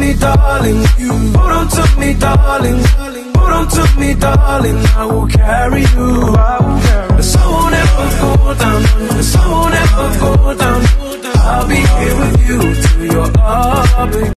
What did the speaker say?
me, darling. You hold on to me, darling. Hold on to me, darling. I will carry you.